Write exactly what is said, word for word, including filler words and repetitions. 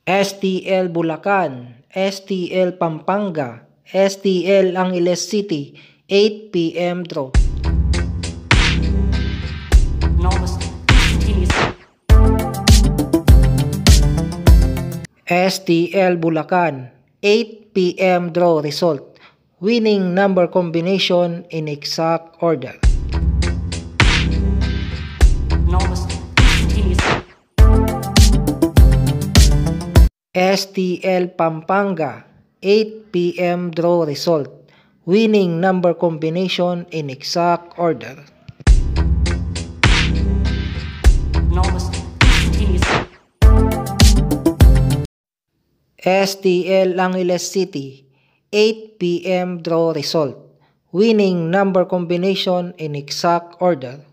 S T L Bulacan, S T L Pampanga, S T L Angeles City, eight p m draw. S T L Bulacan, eight p m draw result. Winning number combination in exact order. S T L Pampanga, eight p m draw result. Winning number combination in exact order. S T L Angeles City, eight p m draw result. Winning number combination in exact order.